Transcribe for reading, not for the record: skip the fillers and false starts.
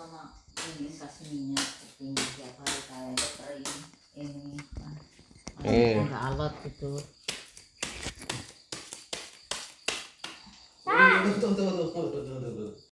sama ini kasih minyak tinggi tiap hari kayak dokter ini nggak alot gitu. Tuh.